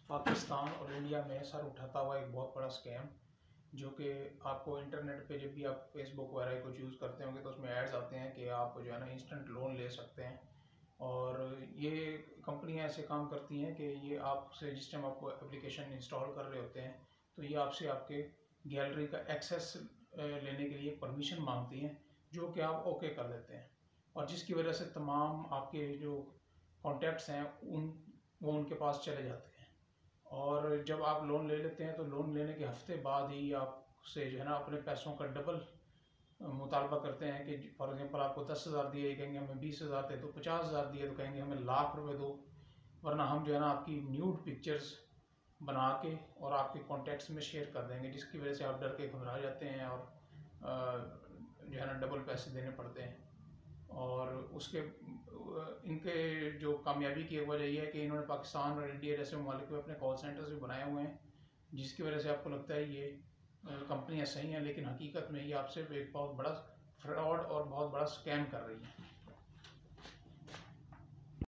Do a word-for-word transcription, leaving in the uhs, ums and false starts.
पाकिस्तान और इंडिया में सर उठाता हुआ एक बहुत बड़ा स्कैम, जो कि आपको इंटरनेट पे जब भी आप फेसबुक वगैरह कुछ यूज़ करते होंगे तो उसमें एड्स आते हैं कि आप जो है ना इंस्टेंट लोन ले सकते हैं। और ये कंपनियां ऐसे काम करती हैं कि ये आपसे जिस टाइम आप एप्लीकेशन इंस्टॉल कर रहे होते हैं तो ये आपसे आपके गैलरी का एक्सेस लेने के लिए परमिशन मांगती हैं, जो कि आप ओके कर देते हैं, और जिसकी वजह से तमाम आपके जो कॉन्टैक्ट्स हैं उन वो उनके पास चले जाते हैं। और जब आप लोन ले लेते हैं तो लोन लेने के हफ्ते बाद ही आपसे जो है ना अपने पैसों का डबल मुतालबा करते हैं कि फॉर एग्जांपल आपको दस हज़ार दिए, कहेंगे हमें बीस हज़ार दे दो, पचास हज़ार दिए तो कहेंगे हमें लाख रुपए दो, वरना हम जो है ना आपकी न्यूड पिक्चर्स बना के और आपके कॉन्टैक्ट्स में शेयर कर देंगे, जिसकी वजह से आप डर के घबरा जाते हैं और जो है ना डबल पैसे देने पड़ते हैं। और उसके इनके जो कामयाबी की एक वजह यह है कि इन्होंने पाकिस्तान और इंडिया जैसे ममालिक में अपने कॉल सेंटर्स भी बनाए हुए हैं, जिसकी वजह से आपको लगता है ये कंपनियां सही हैं, लेकिन हकीकत में ये आपसे एक बहुत बड़ा फ्रॉड और बहुत बड़ा स्कैम कर रही हैं।